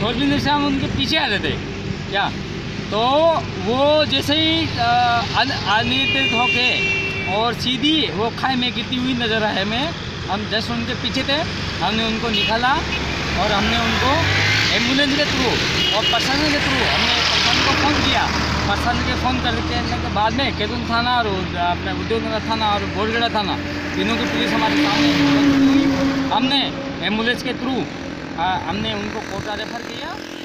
गोलबिंदर से हम उनके पीछे आ रहे थे क्या, तो वो जैसे ही अनियंत्रित होके और सीधी वो खाई में गिरती हुई नज़र आए हमें। हम जस्ट उनके पीछे थे, हमने उनको निकाला और हमने उनको एम्बुलेंस के थ्रू और प्रशासन के थ्रू हमने प्रशासन को फ़ोन किया। प्रशासन के फ़ोन करने के बाद में केतुन थाना और अपने उद्योगनगर थाना और बोरगढ़ थाना तीनों की पुलिस हमारे सामने, हमने एम्बुलेंस के थ्रू हमने उनको कोटा रेफर किया।